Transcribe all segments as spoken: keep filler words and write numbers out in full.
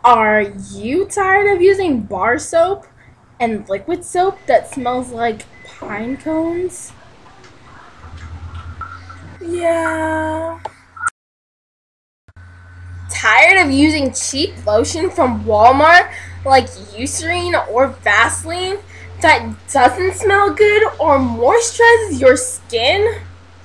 Are you tired of using bar soap and liquid soap that smells like pine cones? Yeah. Tired of using cheap lotion from Walmart like Eucerin or Vaseline that doesn't smell good or moisturizes your skin?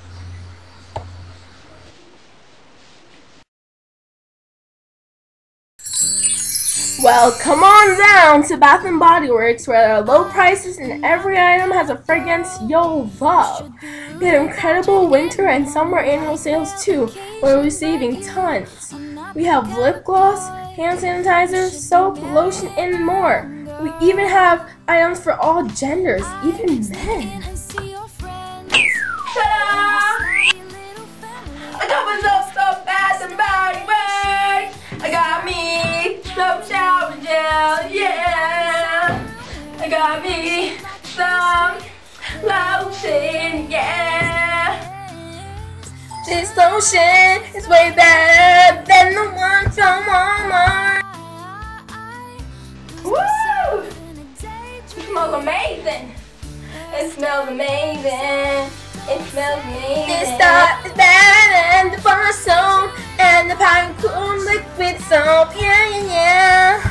Well, come on down to Bath and Body Works where there are low prices and every item has a fragrance you'll love. Get incredible winter and summer annual sales too, where we're saving tons. We have lip gloss, hand sanitizer, soap, lotion, and more. We even have items for all genders, even men. Ta-da! I got myself some Bath and Body Works. I got me some shower gel, yeah. I got me some lotion, yeah. This lotion is way better than the one from Walmart. Woo! It smells amazing. It smells amazing. It smells amazing. This stuff is better than the bar soap and the pine cone liquid soap. Yeah, yeah, yeah.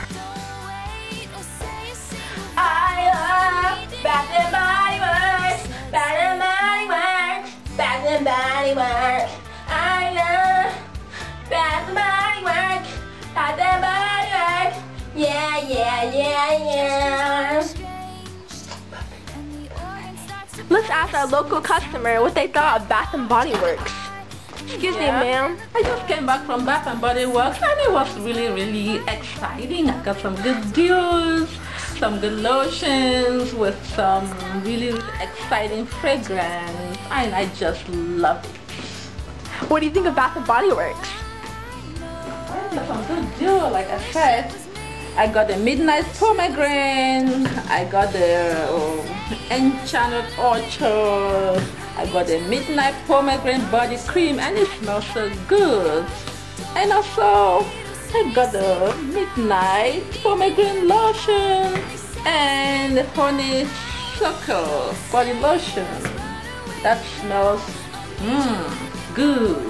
I love Bath and Body Works. Bath and Body Works. Bath and Body Works. I love Bath and Body Works. Bath and Body Works. Yeah, yeah, yeah, yeah. Let's ask our local customer what they thought of Bath and Body Works. Excuse Yeah. me, ma'am. I just came back from Bath and Body Works and it was really, really exciting. I got some good deals, some good lotions with some really, really exciting fragrance, and I just love it. What do you think of Bath and Body Works? I got some good deal, like I said. I got the Midnight Pomegranate, I got the uh, Enchanted Orchard, I got the Midnight Pomegranate Body Cream, and it smells so good. And also, I got the Midnight Pomegranate Lotion and the Honeysuckle Body Lotion. That smells mmm good.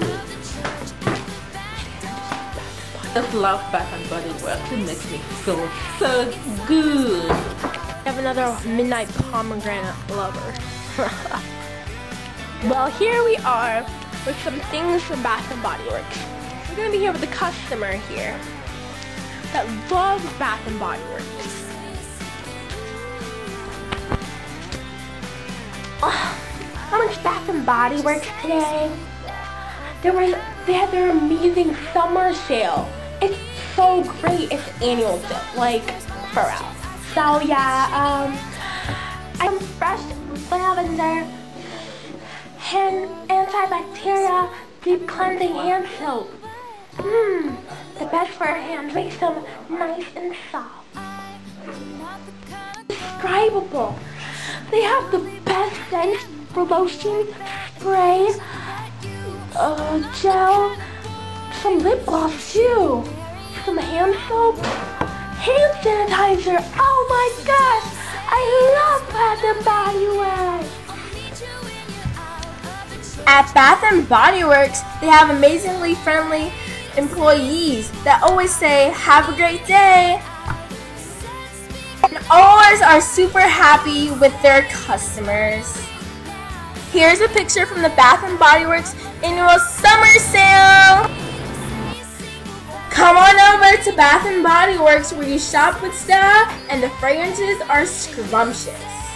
I just love Bath and Body Works. It makes me feel so good. I have another midnight pomegranate lover. Well, here we are with some things from Bath and Body Works. We're gonna be here with a customer here that loves Bath and Body Works. Oh, how much Bath and Body Works today? There was they had their amazing summer sale. It's so great. It's annual sale, like for real. So yeah, um, I'm fresh lavender, hand antibacterial, deep cleansing hand soap. Mmm, the best for our hands, makes them nice and soft. Describable. They have the best scent for lotion, spray, uh, gel, some lip gloss too, some hand soap, hand sanitizer. Oh my gosh, I love Bath and Body Works. At Bath and Body Works, they have amazingly friendly employees that always say, "Have a great day," and always are super happy with their customers. Here's a picture from the Bath and Body Works annual summer sale. Come on over to Bath and Body Works where you shop with style and the fragrances are scrumptious.